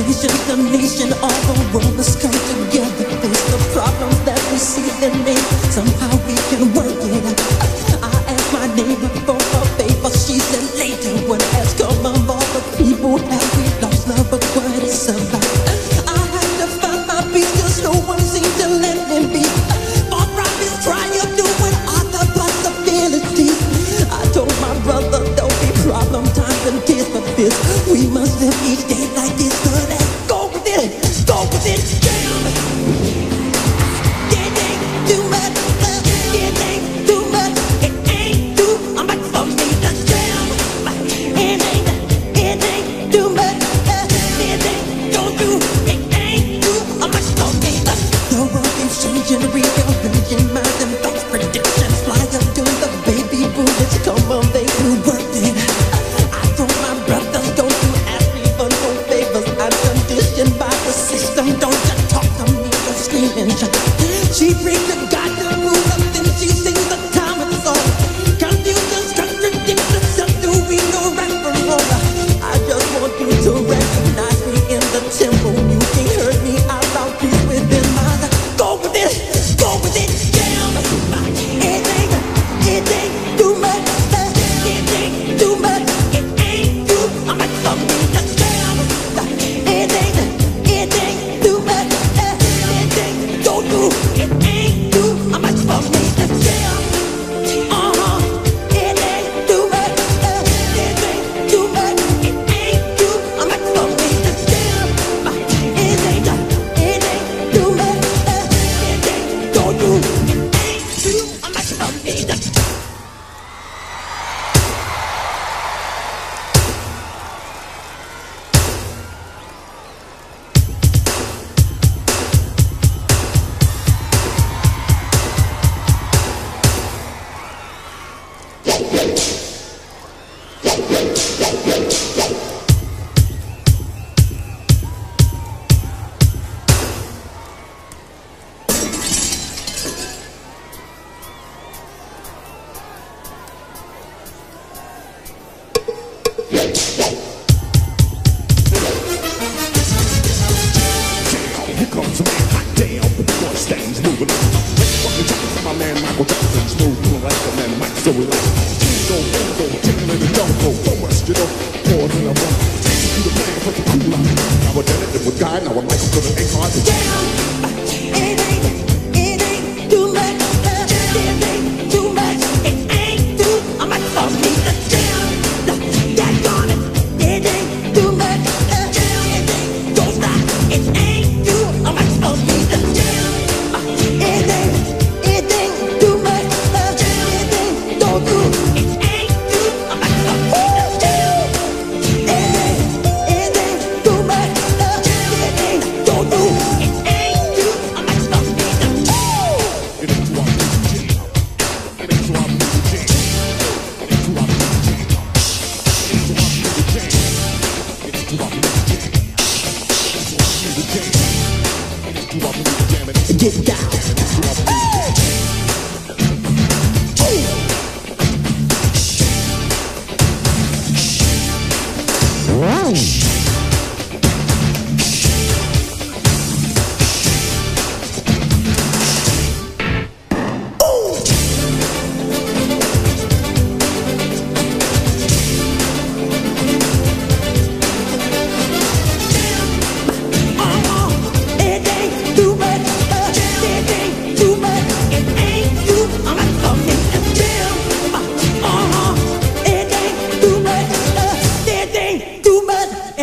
the nation, all the world must come together. Face the problems that we see them in. Somehow we can work it out. I asked my neighbor for a favor. She said later. When asked come of all the people have we lost love, but what it's about. I had to find my peace 'cause no one seemed to let me be. All right is trying doing other possibilities. I told my brother there'll be problem times and tears for this. We must live each day like this. Go with it, go with it, damn. It ain't too much, it ain't too much, it ain't too much for me to damn. It ain't too much, it ain't don't do, it ain't too much for me to. The world is changing, rearranging minds and thoughts, predictions fly up to the baby boomers. Come on, they will work it. I told my brothers, don't you ask me for no favors. I'm conditioned by the system. Don't just talk to me, don't scream and shout. She brings the God to rule up, then she sings the common song. Confusions, contradictions, just do we know right from wrong? I just want you to recognize me in the temple. You can't hurt me, I found peace within my life. Go with it, damn. It ain't too much, it ain't too much, it ain't too much for me to damn. It ain't too much, it ain't don't do, it ain't too much for me to damn. It ain't too much, it ain't too much, it ain't too much for me to damn. It ain't too much, it ain't don't do, it ain't too much for me to. Here comes a man, hot damn, the Mustang's moving on. Fucking talking to my man Michael Jackson, smooth, feeling like a man Mike, so we like Tingo, Bingo, tingling in the jungle, so much, you know, pause in a room. Do the plan, put the cool out. Now we're done it with God, now we're Michael, so it ain't hard to Damn, it ain't too much, it ain't too much, it ain't too much for me to damn. That's on it, it ain't too much, it ain't don't stop, it ain't too much for me to damn. It ain't too much, it ain't don't do, it ain't too much for me to damn. It ain't too much, it ain't don't do, it ain't too much for me to damn. It ain't too hard to jam. It ain't too hard to jam. It ain't too hard to jam. It ain't too hard to jam. It ain't too hard to jam. It ain't too hard to jam. It ain't too hard to jam. Get down. It ain't too much, it ain't too much, it ain't too much for me to damn. It ain't too much, it ain't too much,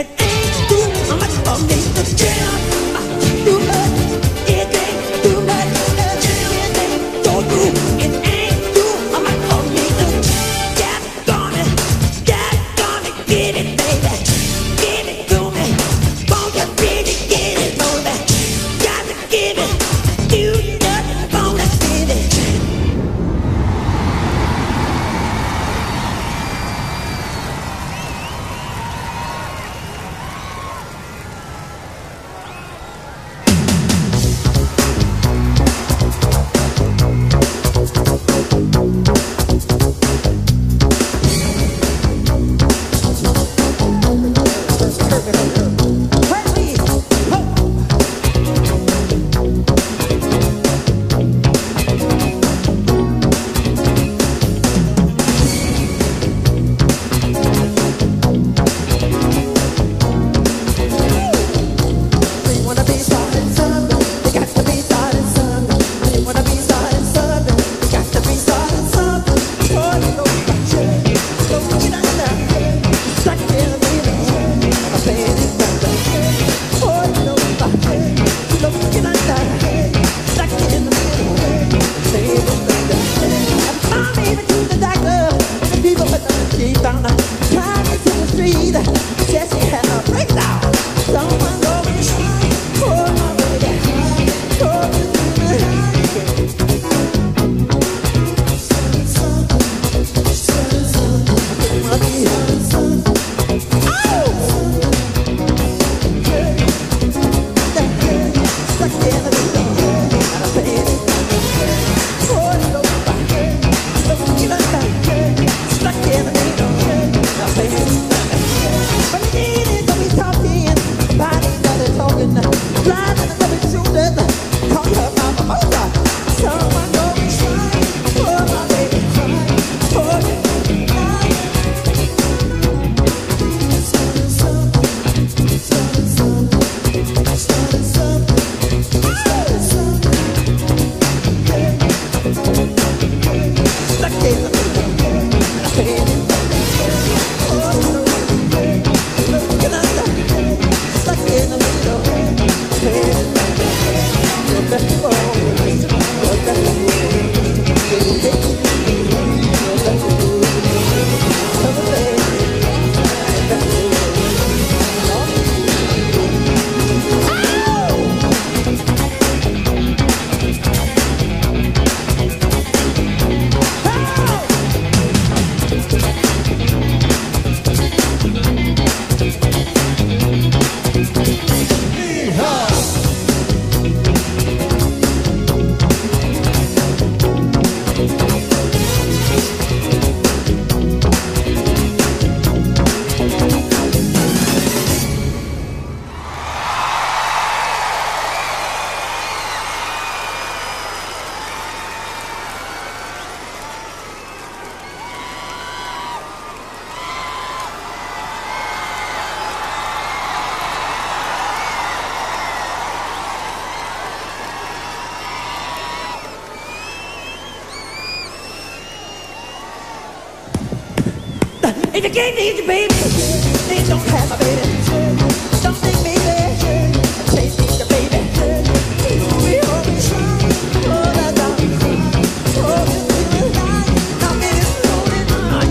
If you can't need your baby, then don't have my baby. Don't think me, baby. Chase me, your baby. We always try. Oh, that's all. Oh, this feeling like I'm getting rolling on.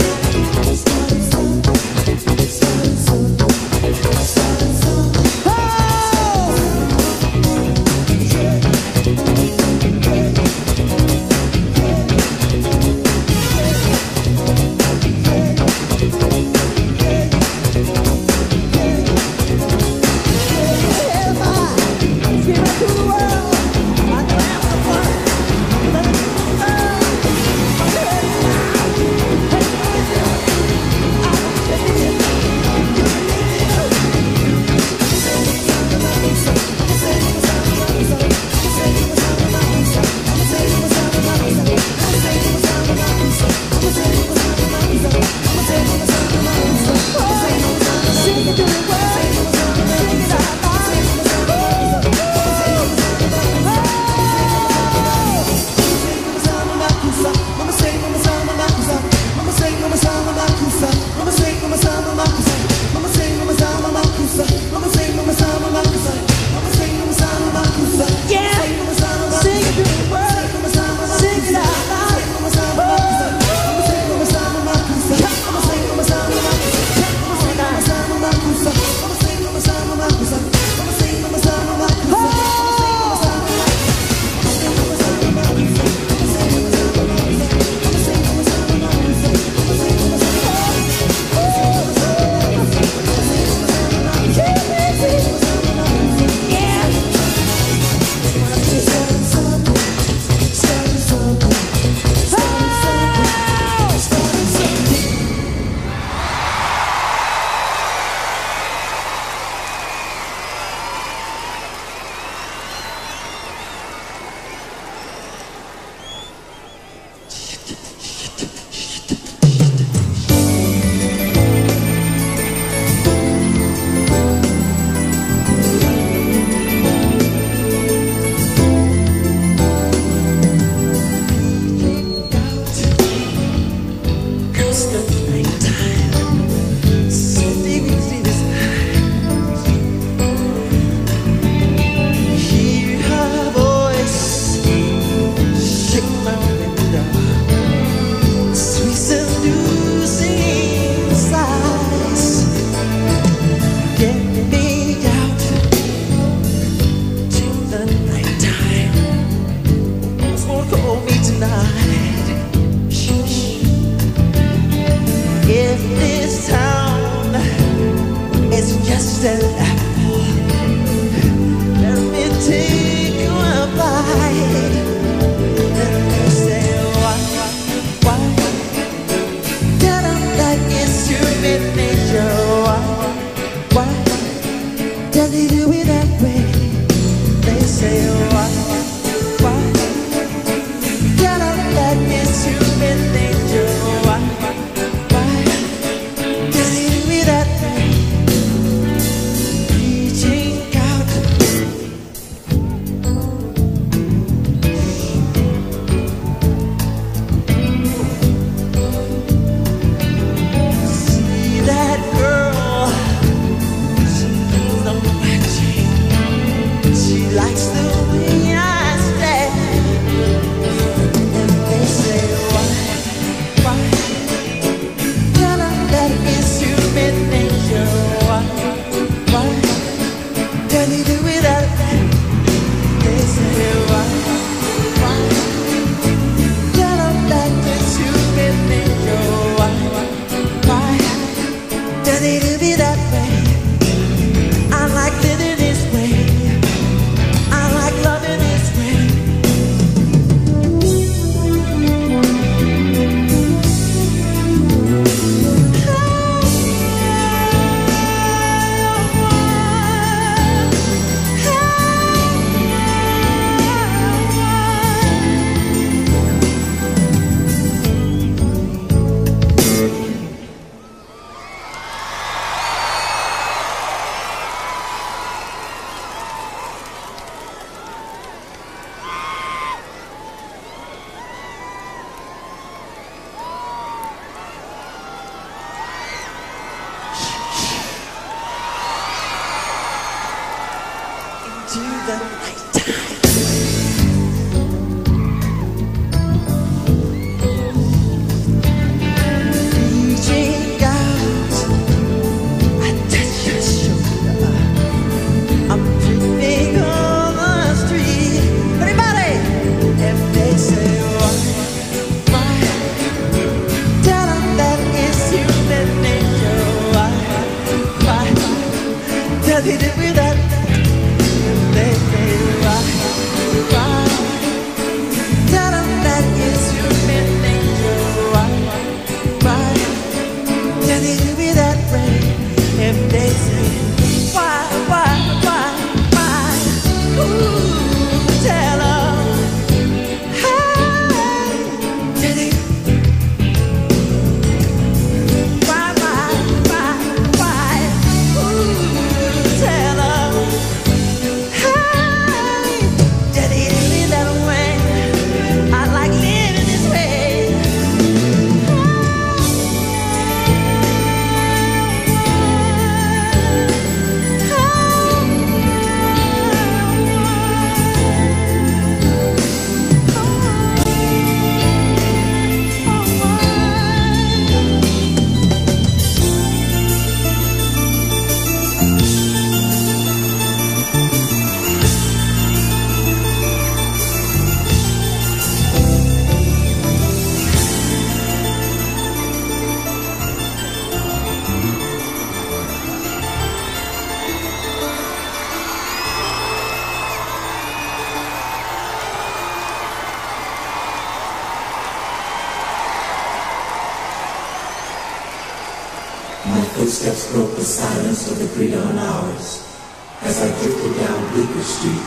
Footsteps broke the silence of the pre-dawn hours as I drifted down Bleecker Street,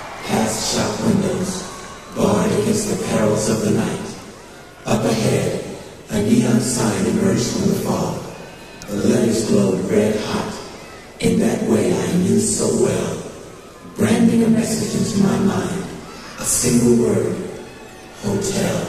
past shop windows, barred against the perils of the night. Up ahead, a neon sign emerged from the fog. The letters glowed red hot. In that way I knew so well, branding a message into my mind, a single word, hotel.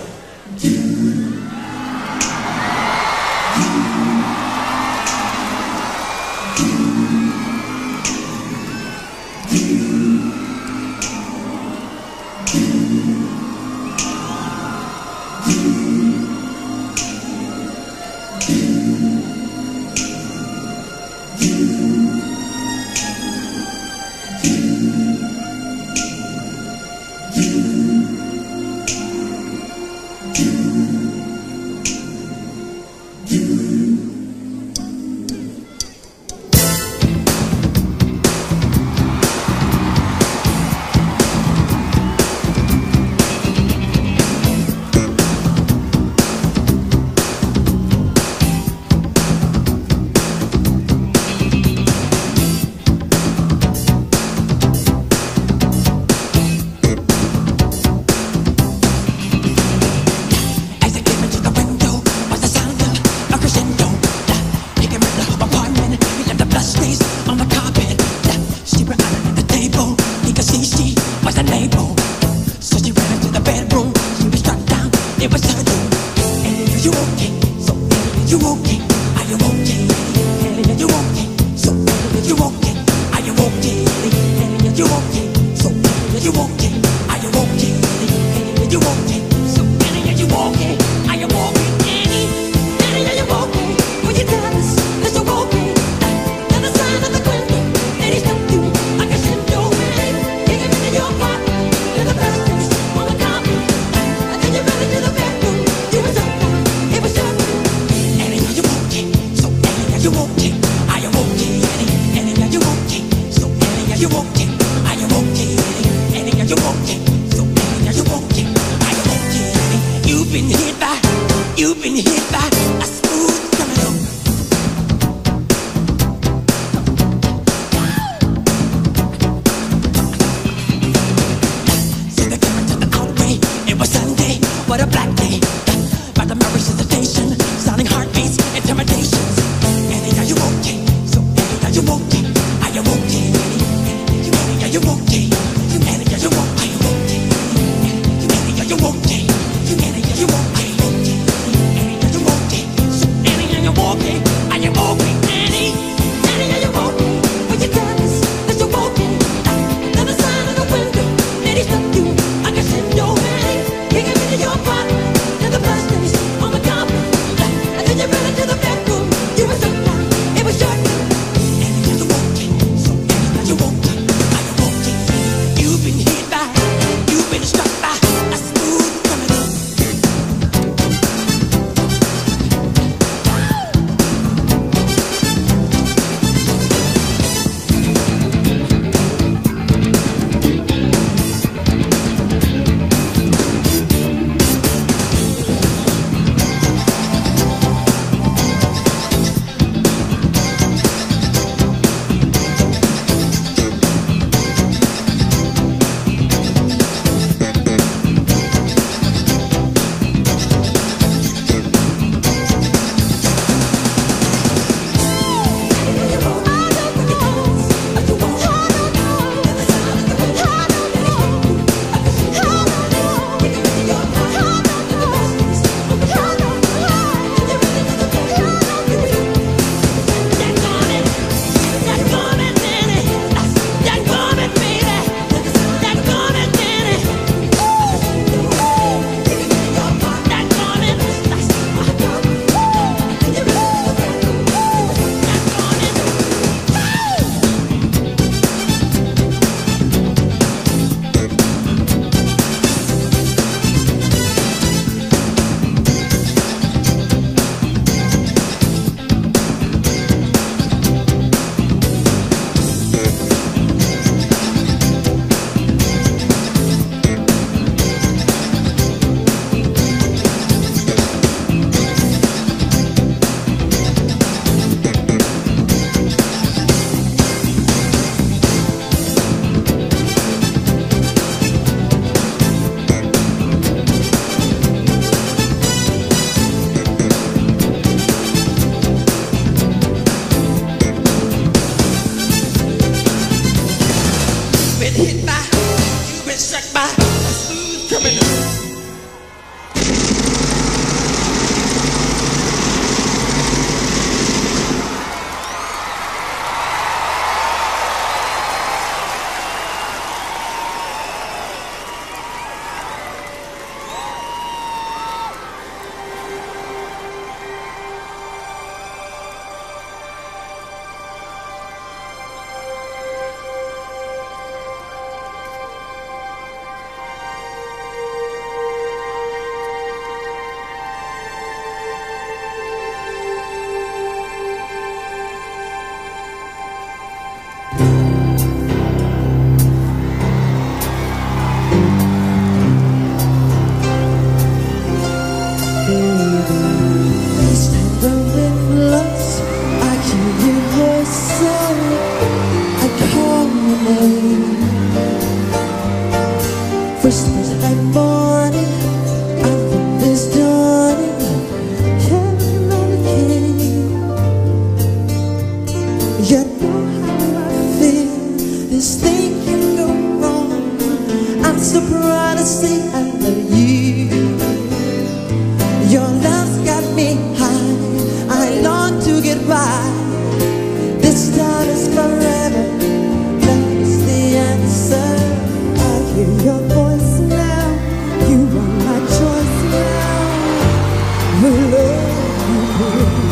You know how I feel. This thing can go wrong. I'm so proud to say I love you. Your love's got me high. I long to get by. This time is forever. Love is the answer. I hear your voice now. You are my choice now. The love you bring.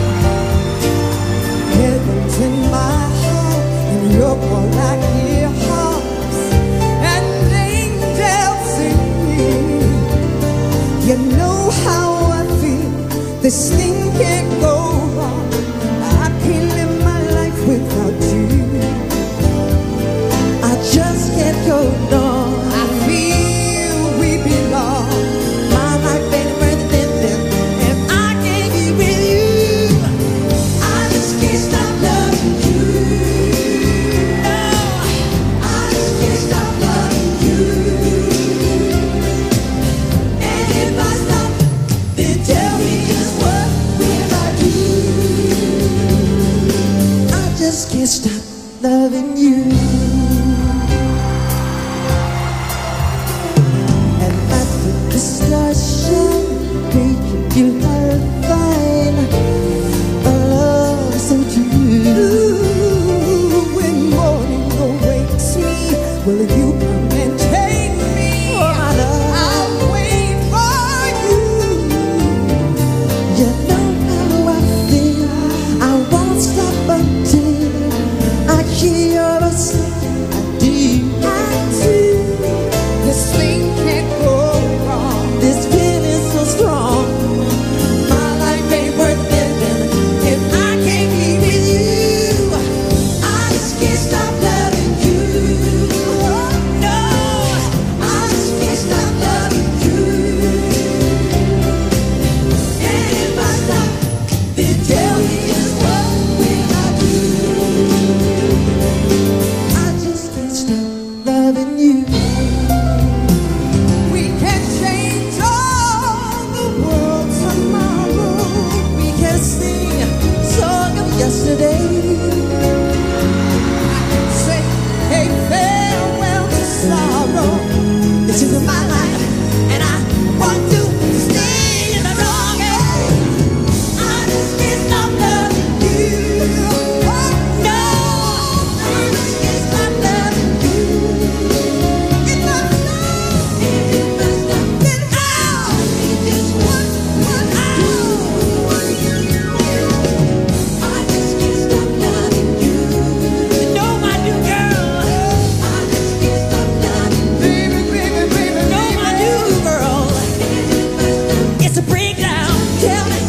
Heaven's in my heart, and your call I hear harps and angels singing. You know how I feel. This thing can't go wrong. I can't live my life without you. I just can't go on. I feel we belong. My life ain't worth living if I can't be with you. I just can't stop loving you. No, I just can't stop loving you. And if I stop, then tell me just what will I do? I just can't stop loving you. And after discussion, you have find a love so true. When morning awakes me, will you come and take me? I'll wait for you. You know how I feel. I won't stop until I hear your voice. I do. This thing can't go wrong. This feeling's so strong. My life ain't worth living if I can't be with you. I just can't stop loving you. No, I just can't stop loving you. And if I stop, then tell me just what will I do? I just can't stop loving you. We can change all the world tomorrow. We can sing a song of yesterday. I can say, hey, farewell to sorrow. This is my life, and I want to stay in the wrong. I just can't stop loving you. Oh, no, I just can't stop loving you. If I stop, then how? Just what I do. I just can't stop loving you. You know I do, girl. I just can't stop loving you. Baby. You know I do, girl. It's a breakdown. Tell me.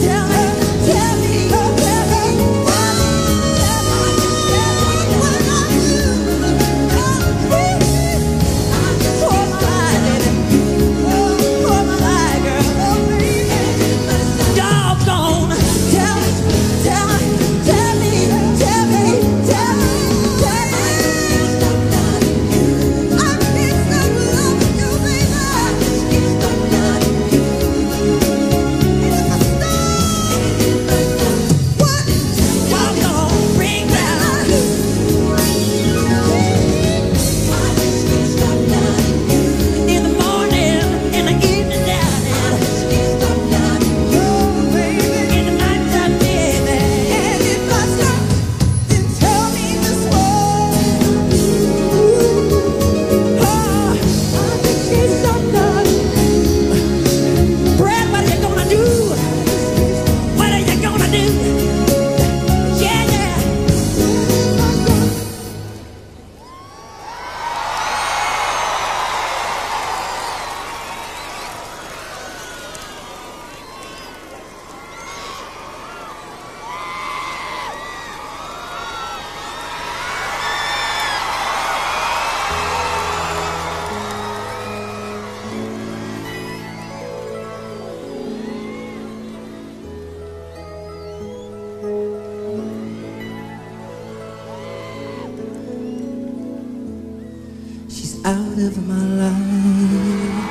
Out of my life.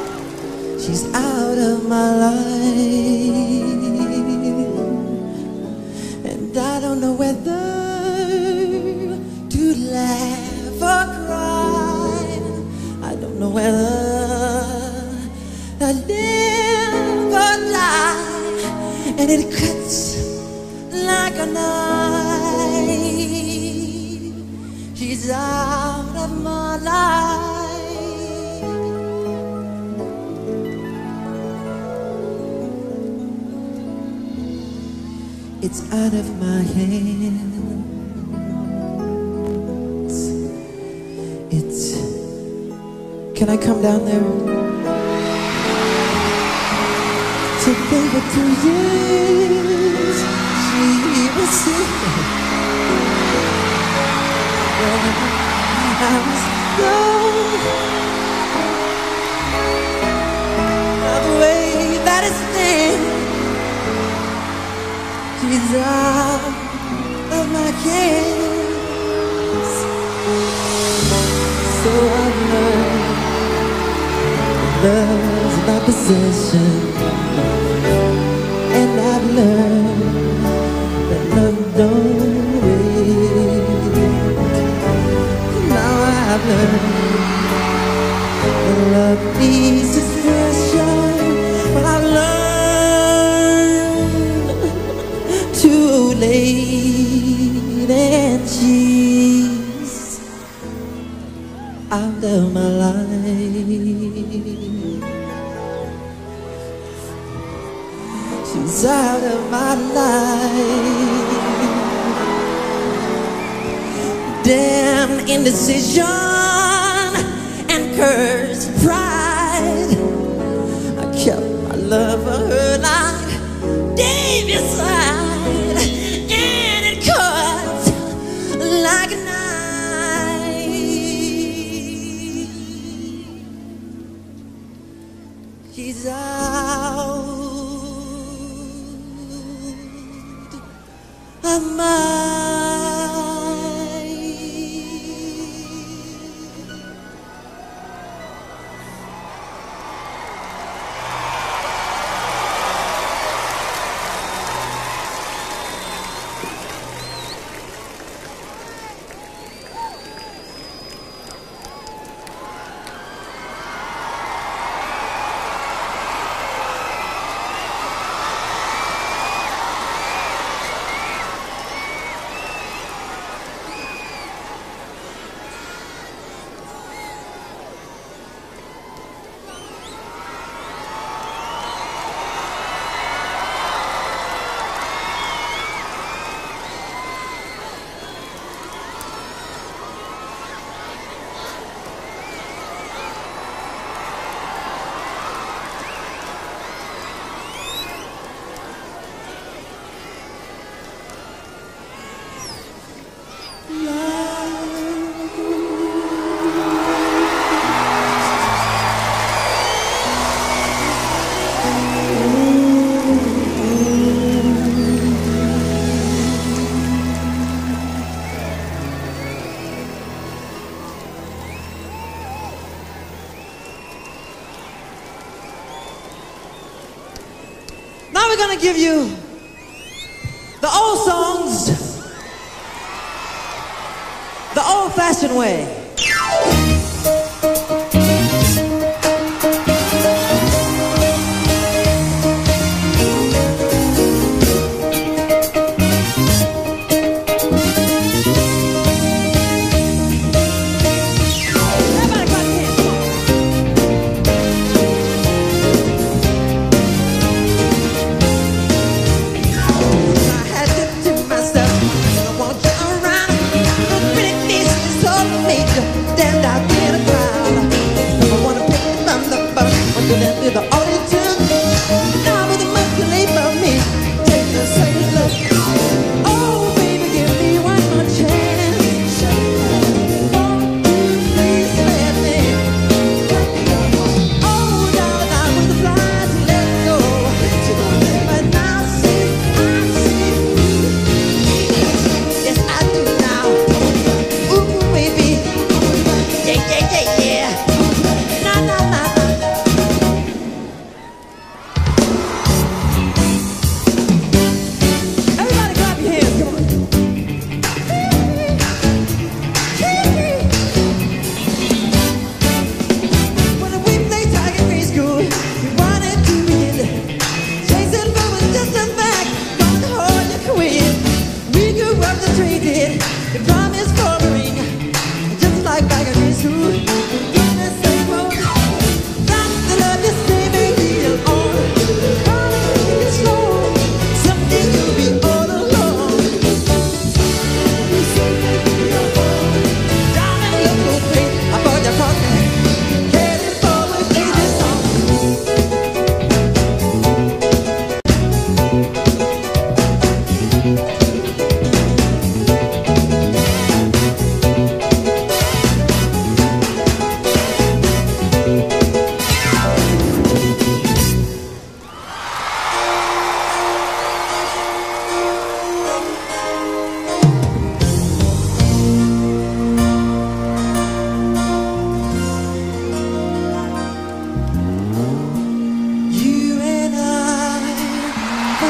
She's out of my life. whether to laugh or cry. I don't know whether to live or die. And it cuts like a knife. She's out of my life. It's out of my hands. It's... Can I come down there? To think of 2 years she was sick. I was young. The way that it's been, she's out of my hands. So I've learned love's my possession, and I've learned that love don't wait. Now I've learned that love needs expression, but I've learned too late, and she's out of my life. She's out of my life. Damn indecision and cursed pride. I kept my love for her like David's side, and it cut like a knife. She's out of my. Now we're gonna give you the old songs, the old-fashioned way. Stand out.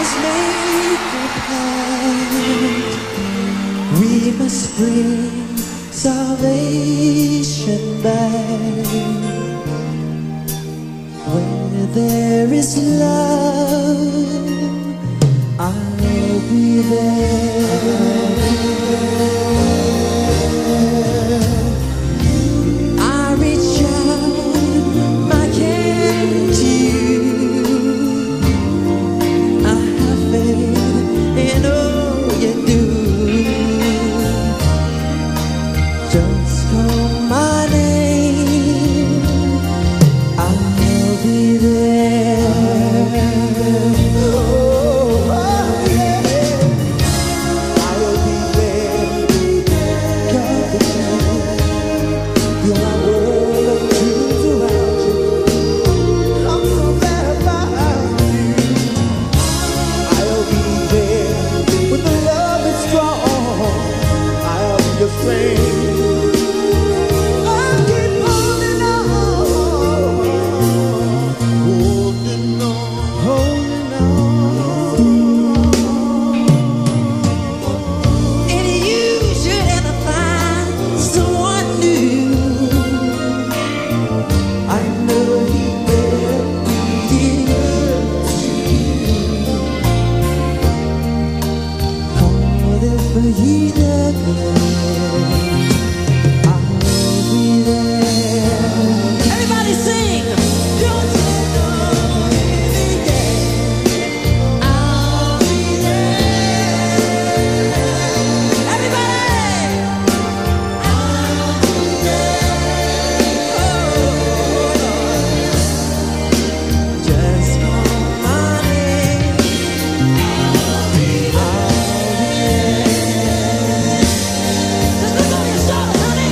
must make a plan. We must bring salvation back. Where there is love, I'll be there. I reach out my hand to you. I have faith in all you do. Just call my name, I'll be there. Oh, yeah. I'll be there. God be there. Feel my world of dreams around you. I'm so glad about you. I'll be there when the love is strong. I'll be your friend. I'll keep holding on, holding on, holding on. And you should ever find someone new, I know he will be good to you. Call it for you the good. I'll be there. Everybody sing. Don't you know every day I'll be there. Everybody, I'll be there. Just call my name, I'll be there. Just look on your shoulder, honey.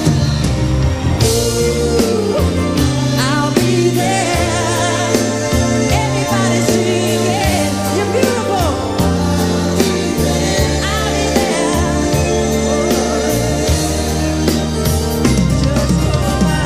I'll be there. Everybody sing it. You're beautiful. I'll be there. Just call my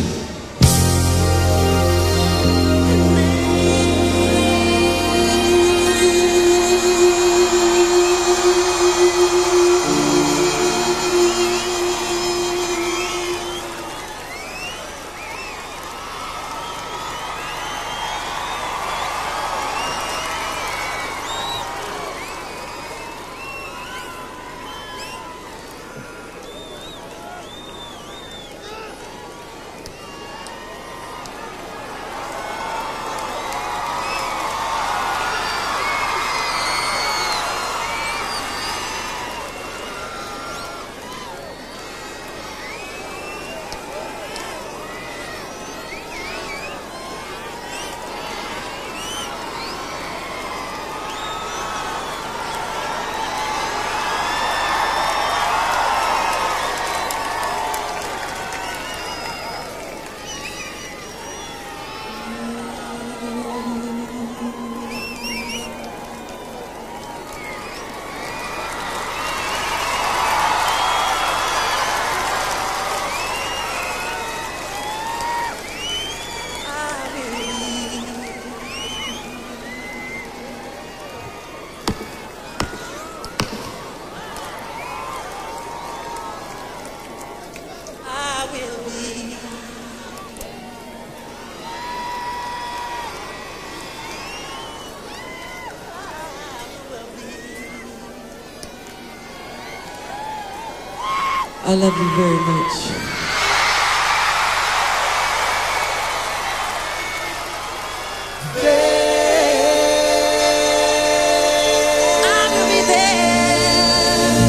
I love you very much. I will be there.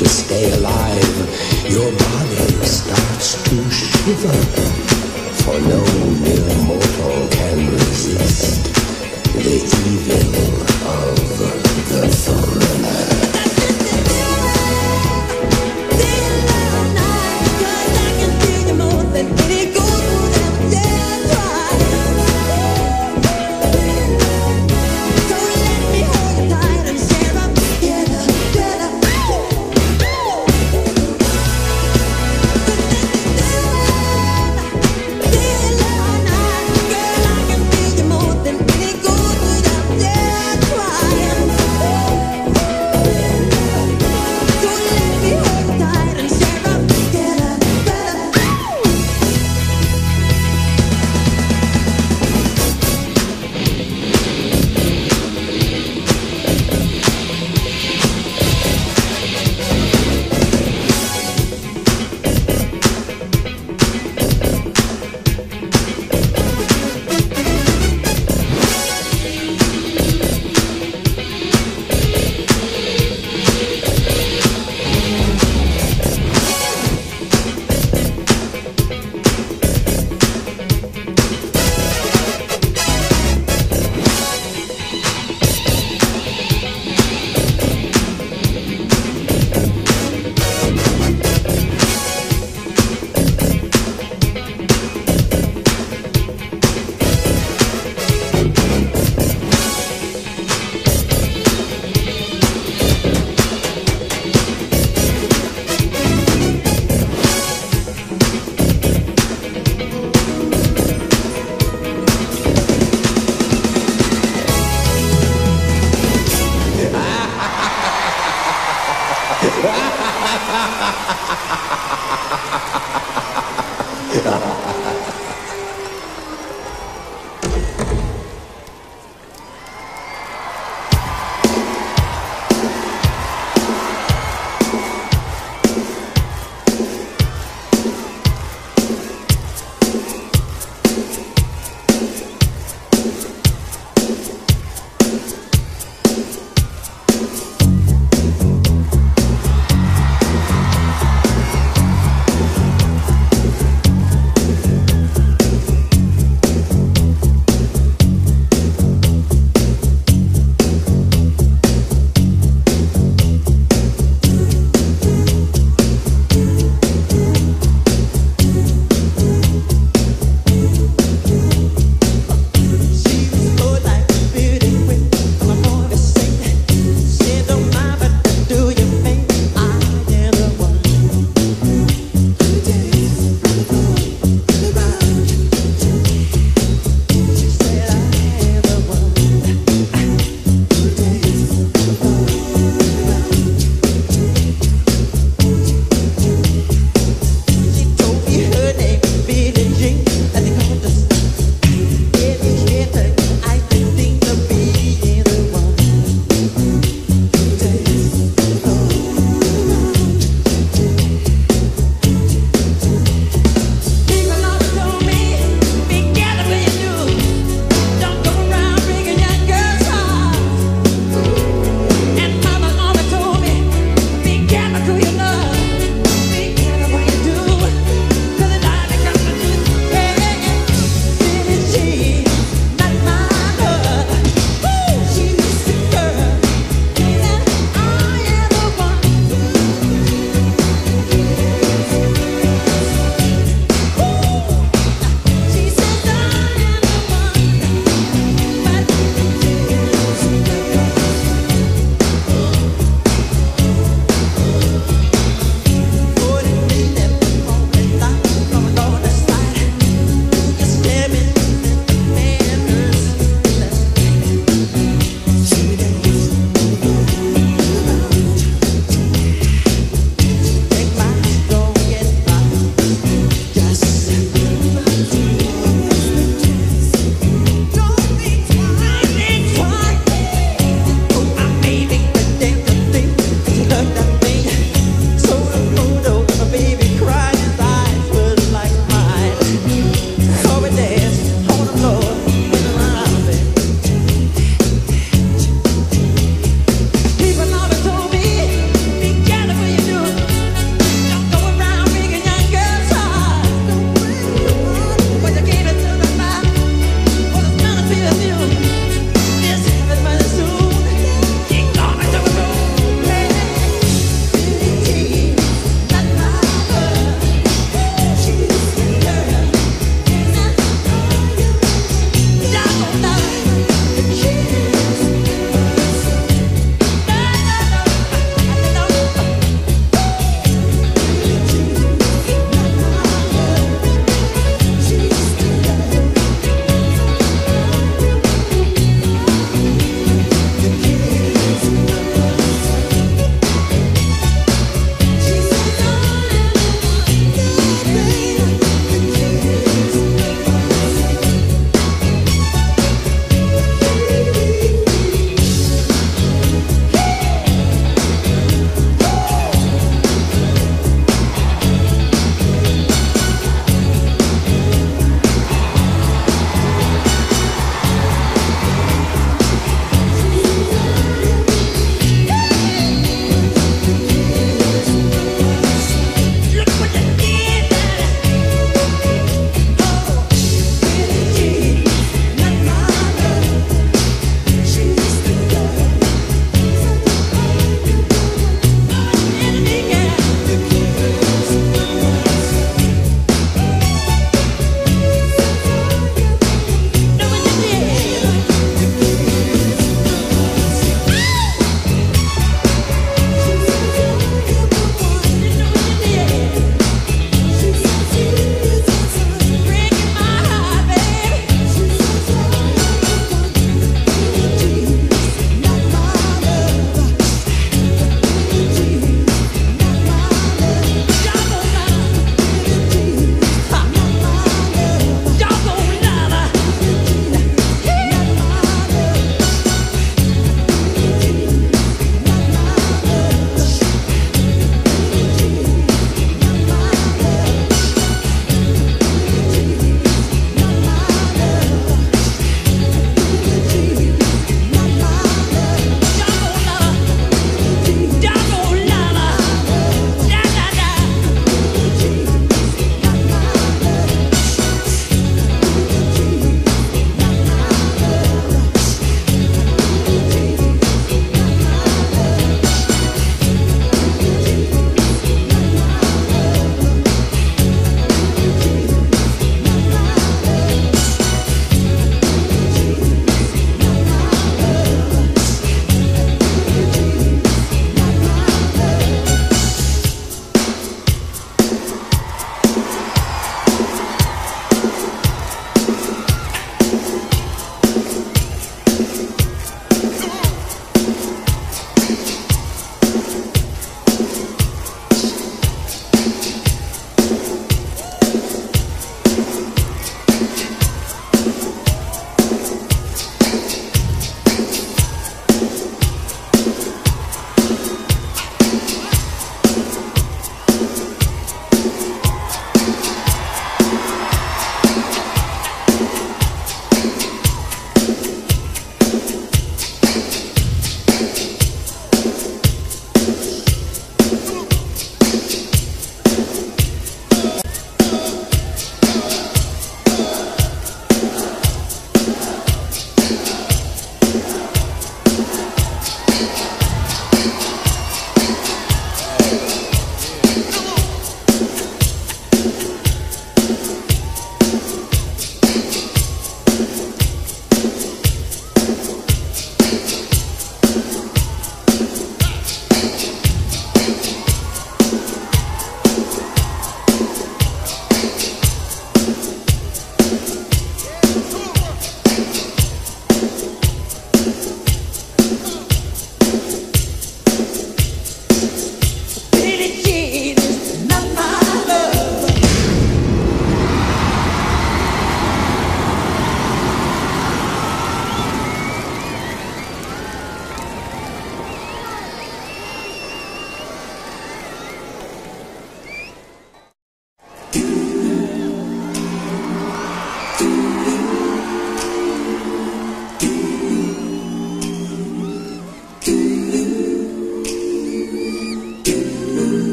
to stay alive, your body starts to shiver, for no mere mortal can resist the evil of the thriller.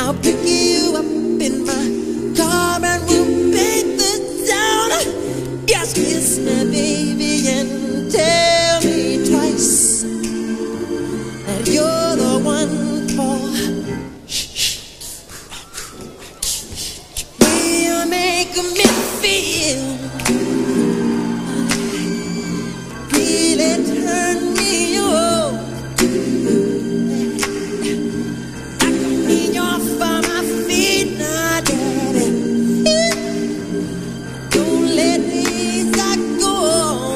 I'll pick you up in my car and we'll make the town. Just kiss me, baby, and tell me twice that you're the one for. Will make me feel, really turn me on. I can be off on my feet now, daddy. Don't let me go on.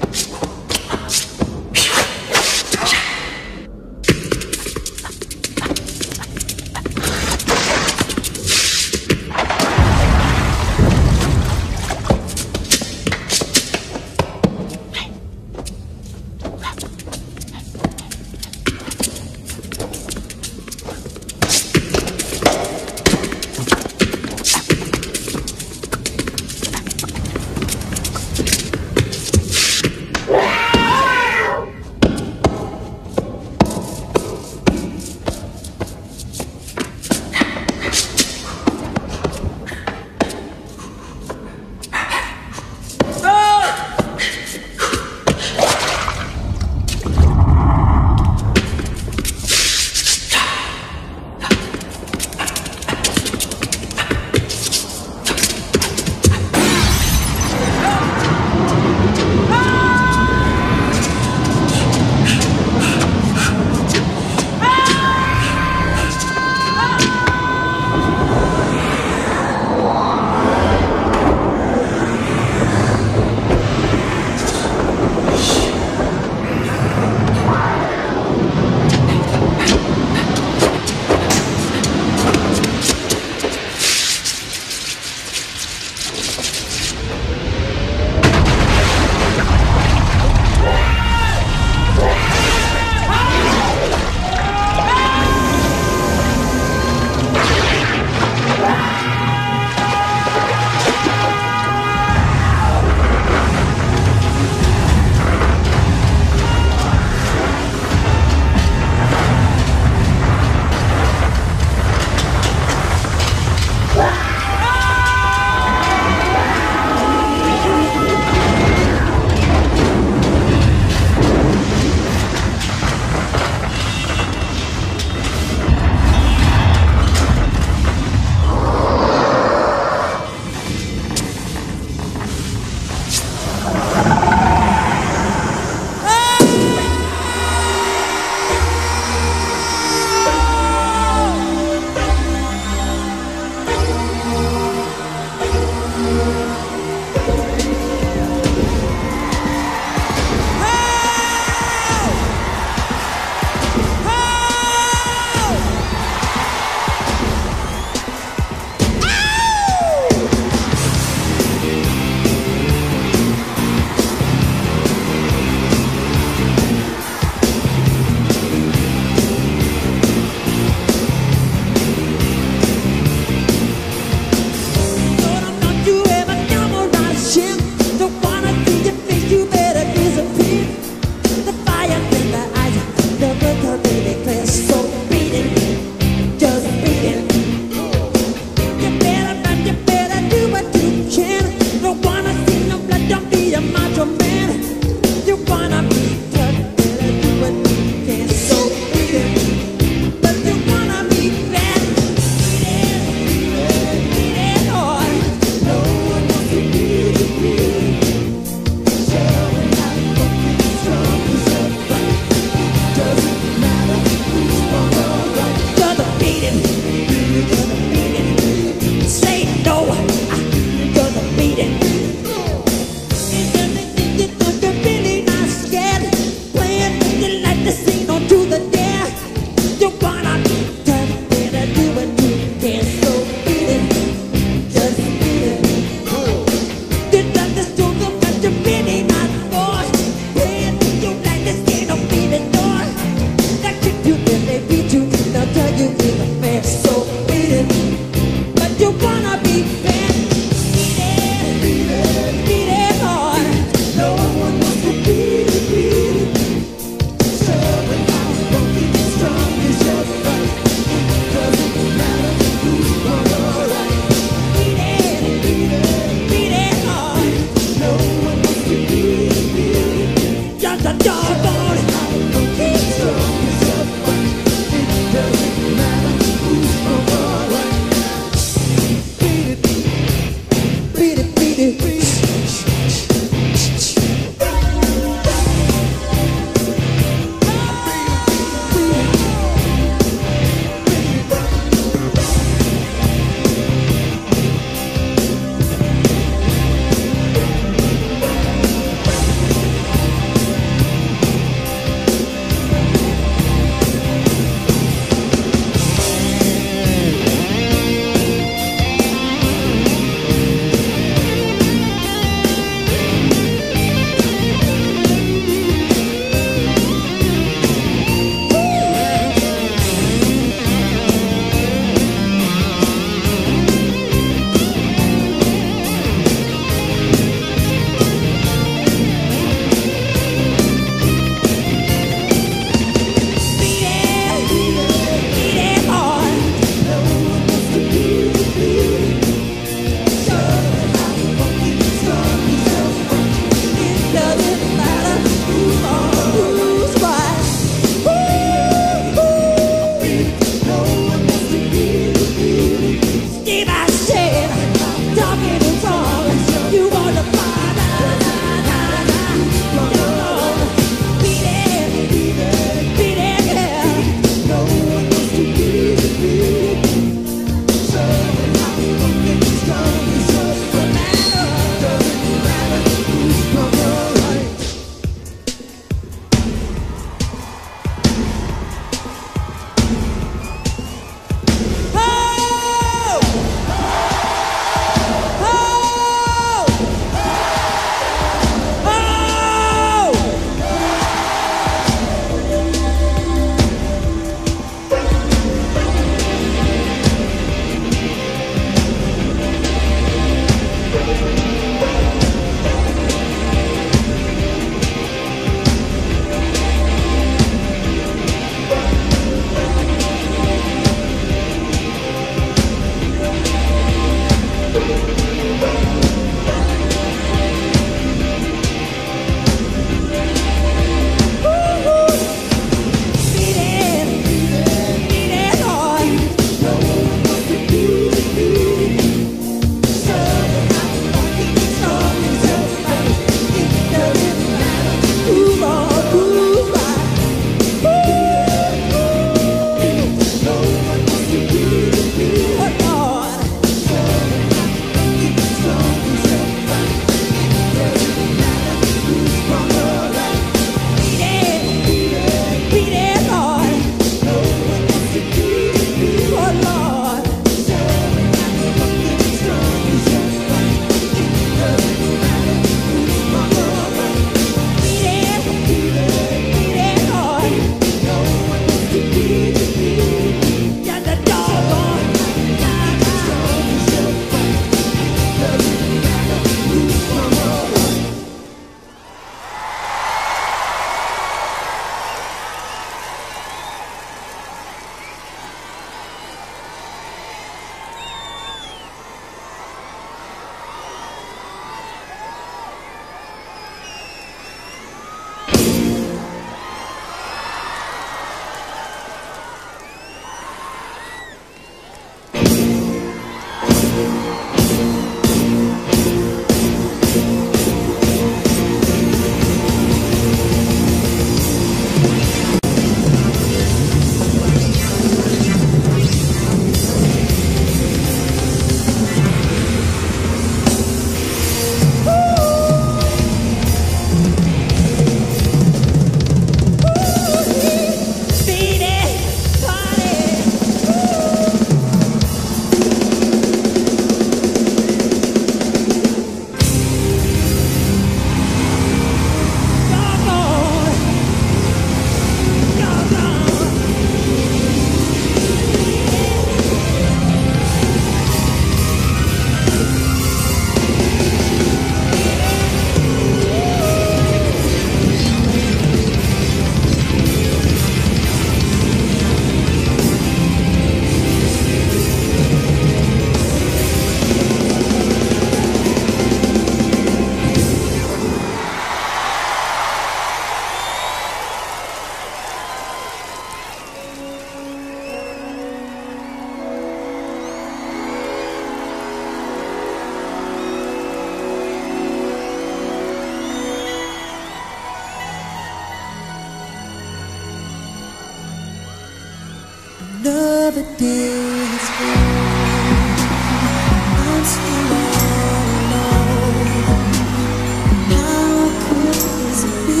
the day has gone, I'm still all alone. How could this be?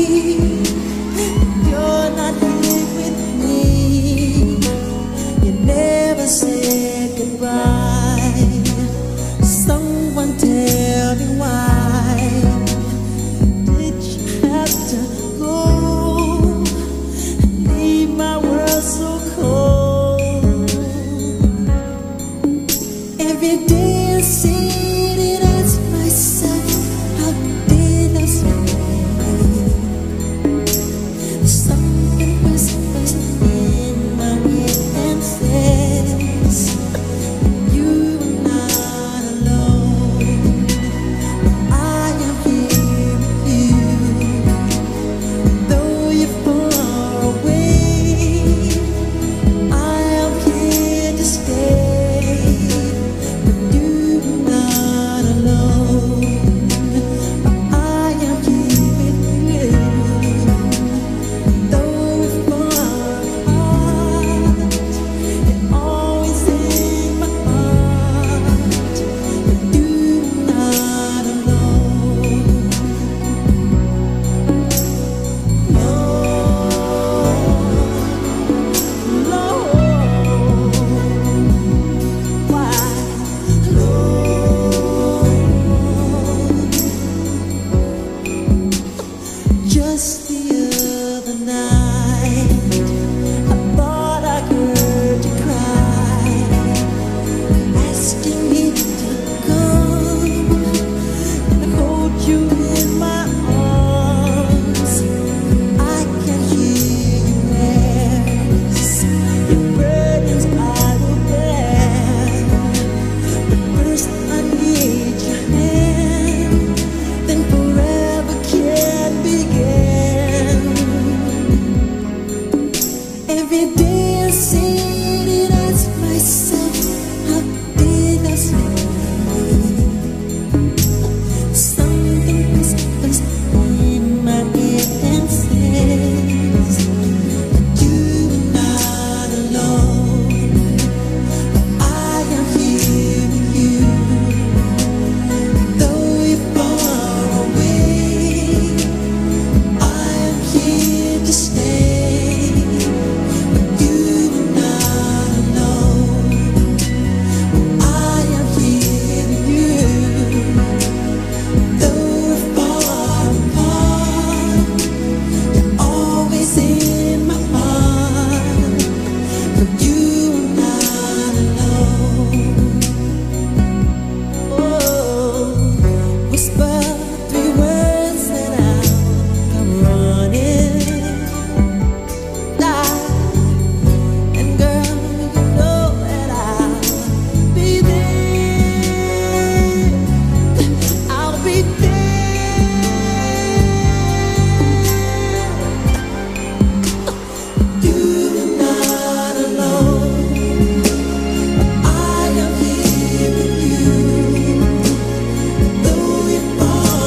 You're not here with me. You never said goodbye. Someone tell me why did you have to go? Leave my world so cold. Every day I sit and ask myself, how did I survive? Something whispers in my ear and says, you're not alone. I am here with you. Though you're far away, I am here to stay. But you're not alone. I am here with you. Though we're far apart, you're always in my heart. But you're not alone. Lord, why, Lord? Just the other night, I thought I heard you cry, asking me to come and hold you in my arms. I can hear you prayers, your burdens I will bear. But first I need your hand, then forever can begin. Every day I sit and ask myself, how did I survive? Something whispers in my ear and says, you're not alone. I am here with you. Though you're far away, I am here to stay. But you're not alone. I am here with you. Though we're far apart, you're always in my heart. But you're not alone. Oh, whisper 3 words and I'll come running. And girl, you know that I'll be there. I'll be there. You're not alone. I am here with you. Though you're far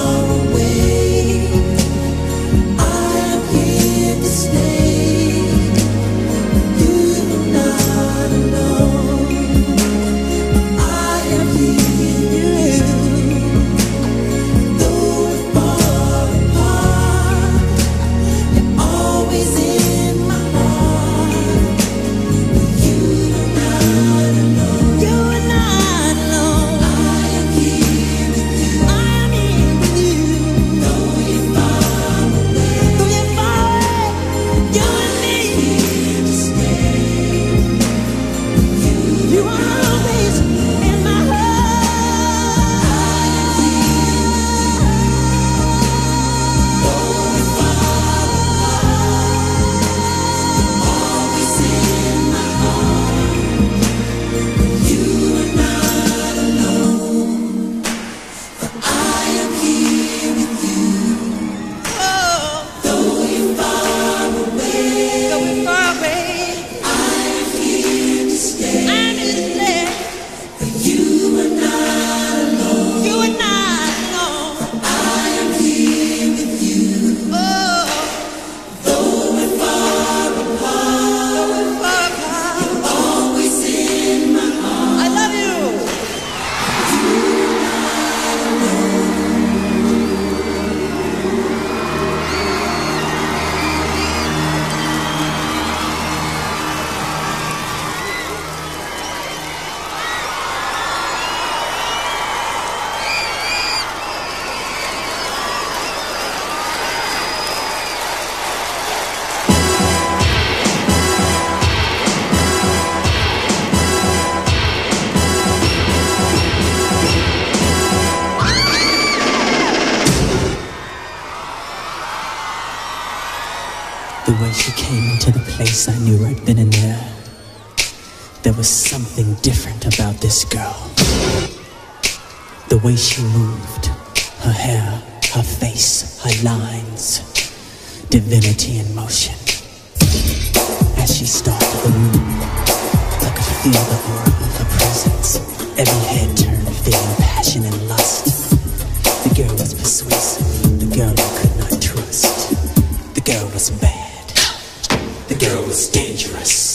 she came into the place, I knew right then and there, there was something different about this girl. The way she moved, her hair, her face, her lines, divinity in motion. As she stalked the room, I could feel the aura of her presence. Every head turned, feeling passion and lust. The girl was persuasive, the girl I could not trust. The girl was bad, the girl was dangerous.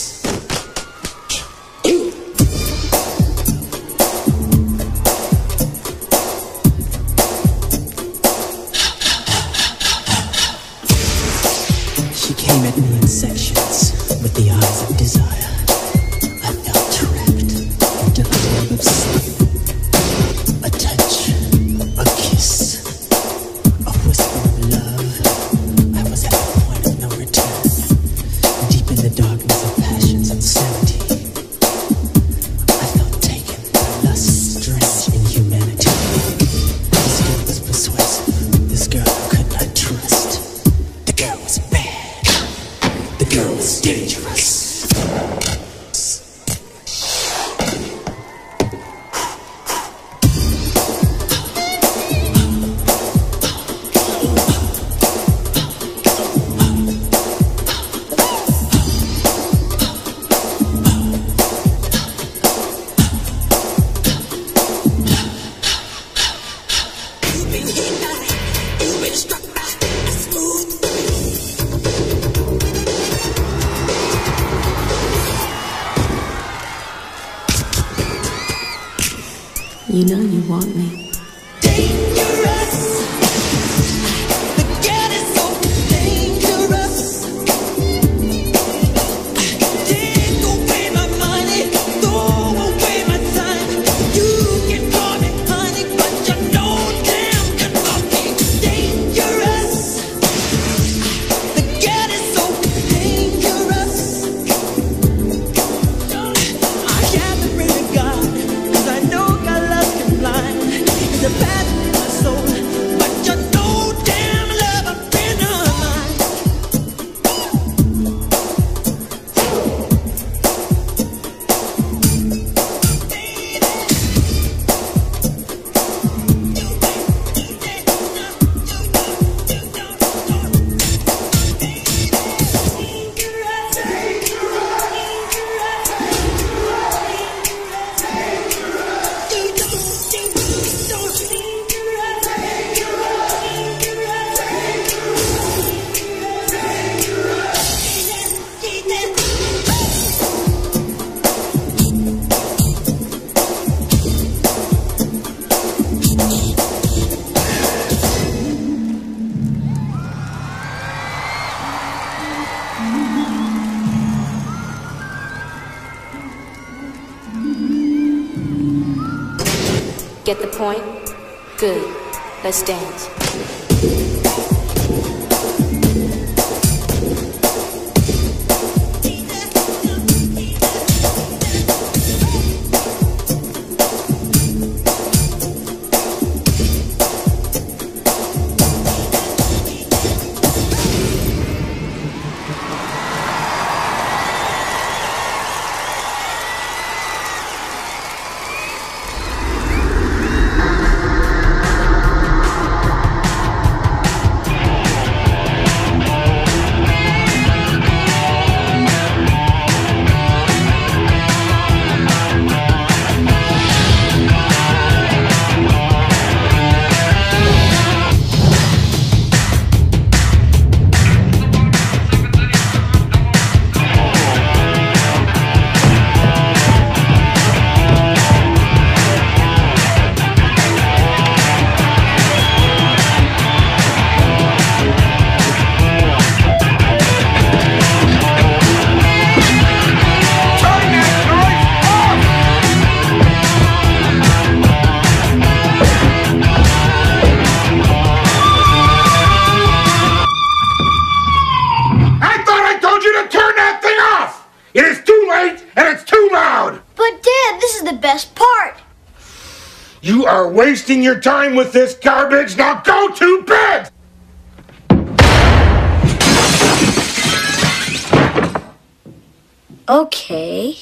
She came at me in sections with the eyes of desire. I felt trapped into the web of sin. A touch, a kiss, a whisper of love. I was at the point of no return, deep in the darkness of passion's insanity. I felt taken by lust's strange inhumanity. This girl was persuasive, this girl I could not trust. The girl was bad, the girl was dangerous. You know you want me. Dangerous. The girl is so dangerous. Take away my money, throw away my time. You can call me honey, but you know damn good about me. Dangerous. The girl is so dangerous. I can't pray to God, 'cause I know God loves can blind. It's a passion in my soul, but you know damn love I've been her mind. Get the point? Good. Let's dance. You are wasting your time with this garbage. Now go to bed! Okay.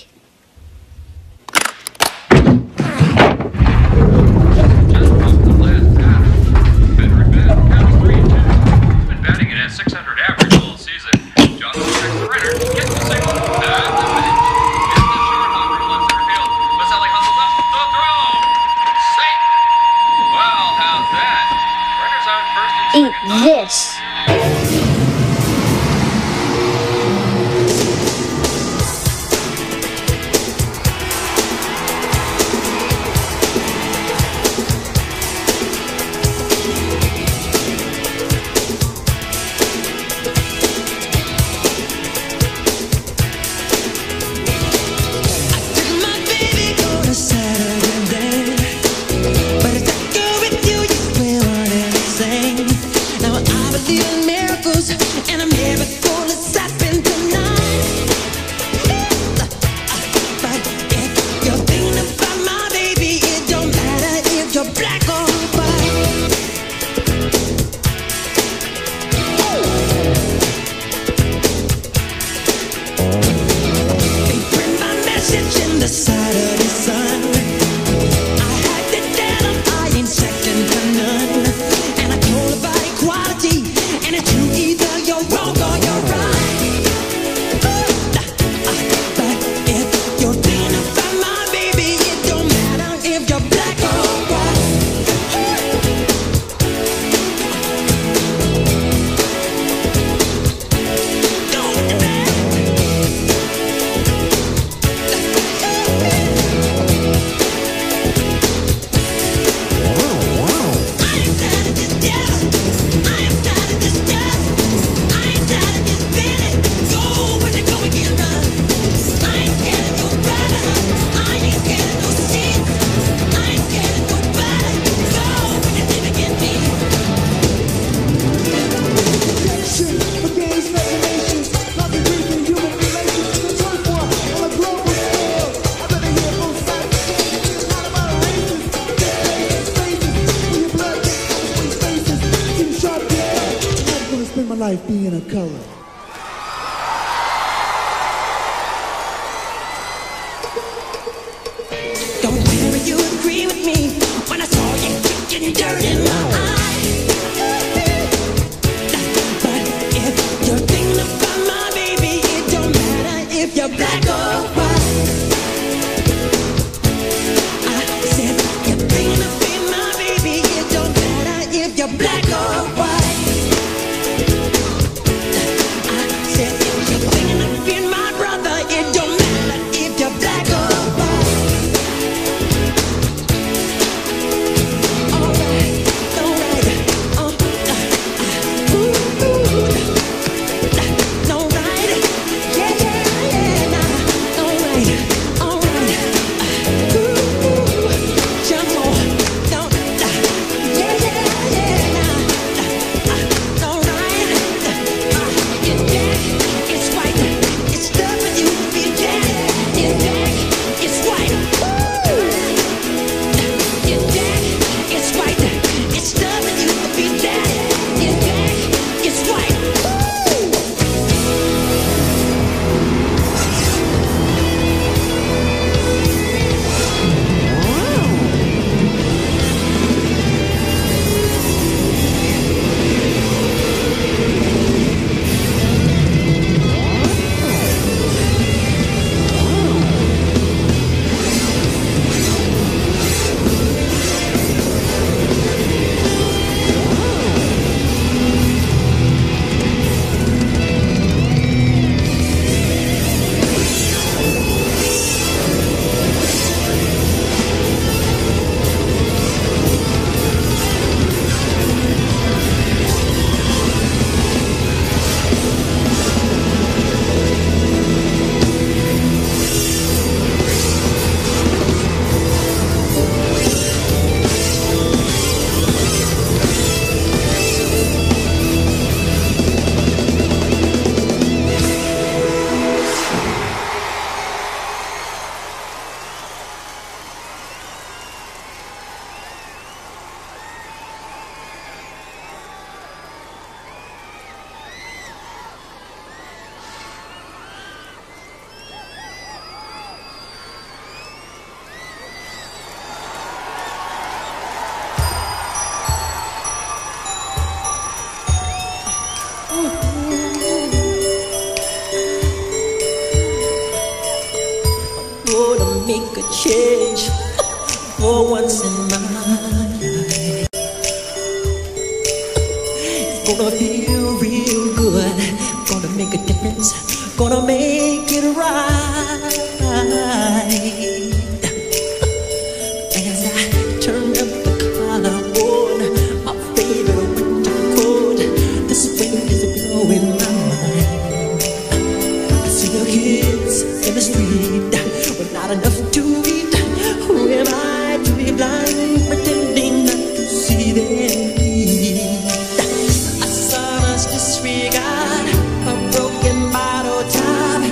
Batting it at 600 average all season. Johnson checks the runner, gets the single, and the pitch. Gets the short hopper to left center field. Maselli hustles up, the throw! Safe! Well, how's that? Runners on first and Eat second. this. Life being a color. Don't worry, you agree with me when I saw you kicking dirt in my eye. But if you're thinking about my baby, it don't matter if you're black or white. I said you're thinking about my baby, it don't matter if you're black or white. change for once in my life. It's gonna feel real good. Gonna make a difference. Gonna make it right. As I turn up the collar on my favorite winter coat, this wind is blowing my mind. I see the kids in the street with not enough to eat. Who am I to be blind, pretending not to see their need? I saw us disregard a broken bottle top.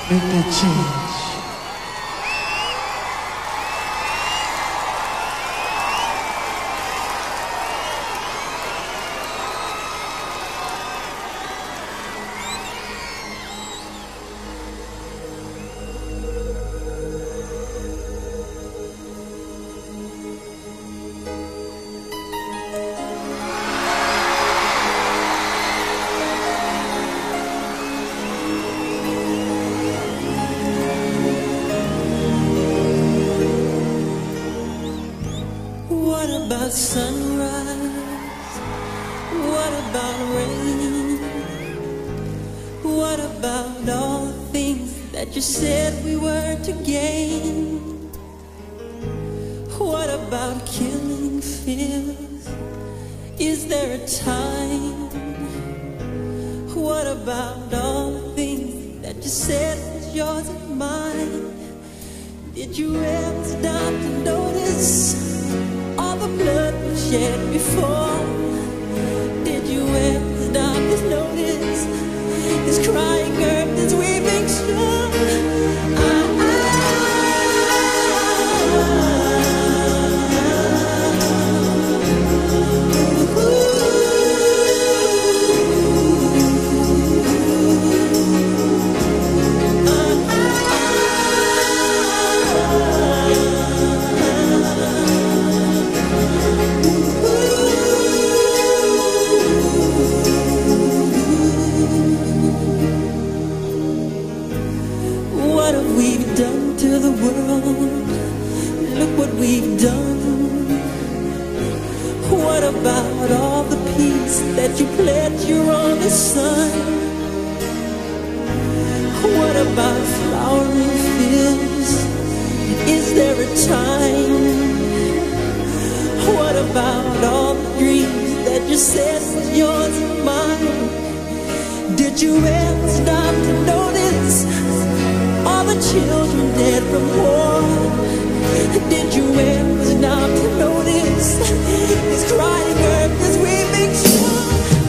Make that change. What about sunrise? What about rain? What about all the things that you said we were to gain? What about killing fears? Is there a time? What about all the things that you said was yours and mine? Did you ever stop to notice all the blood we shed before? Did you ever stop to notice this crying earth, this weeping shore? What have we done to the world? Look what we've done. What about all the peace that you pledged your only son? What about flowering fields? Is there a time? What about all the dreams that you said was yours and mine? Did you ever stop to notice all the children dead from war? Did you ever stop to notice this crying earth, this weeping shore?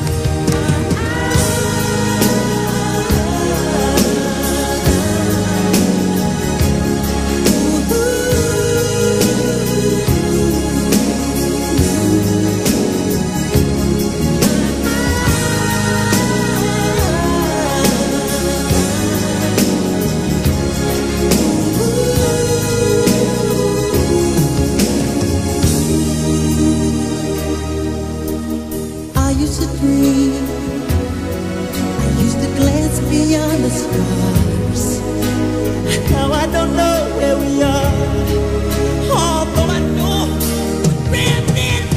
I used to dream, I used to glance beyond the stars. Now I don't know where we are, although I know we're drifting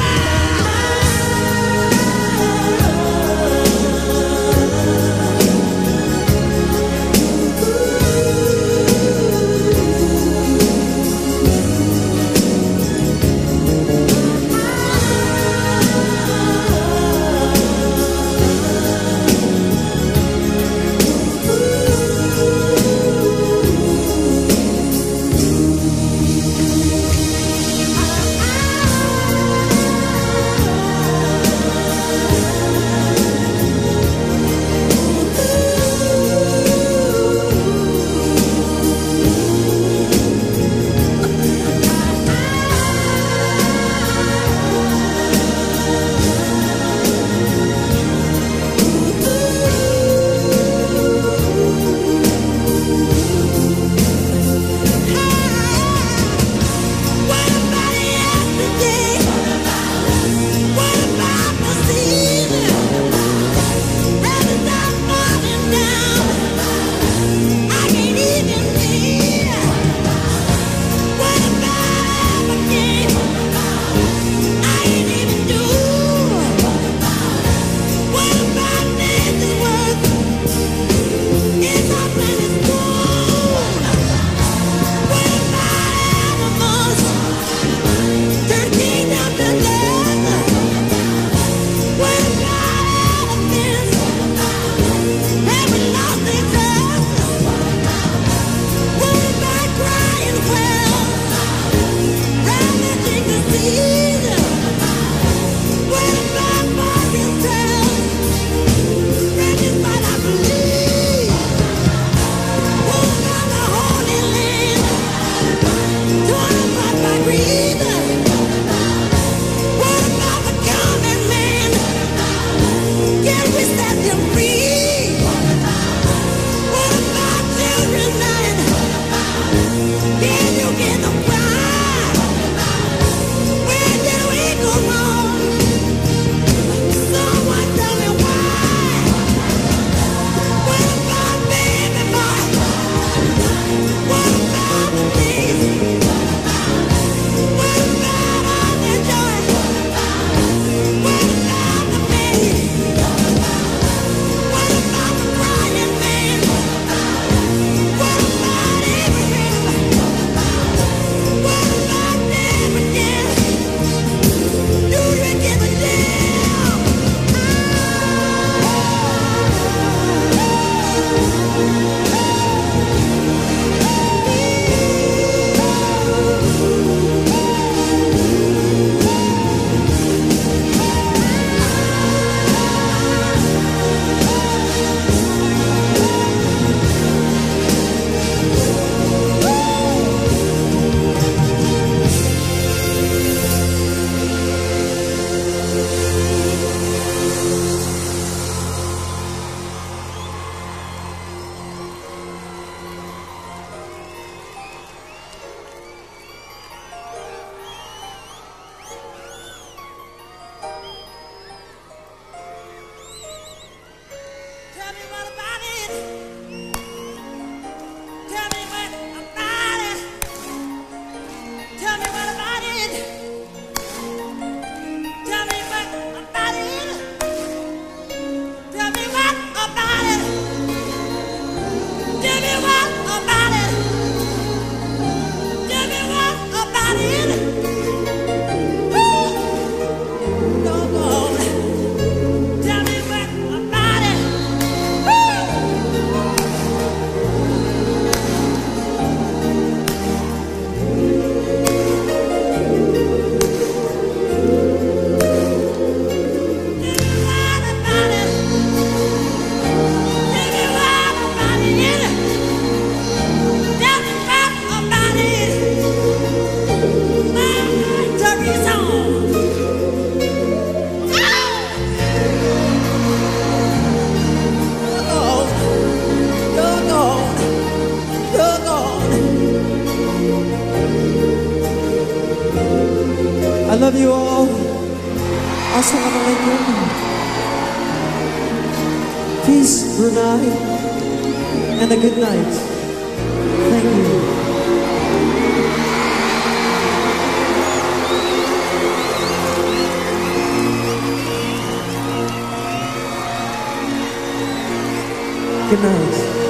love you all. Assalamualaikum. Peace, Brunei, and a good night. Thank you. Good night.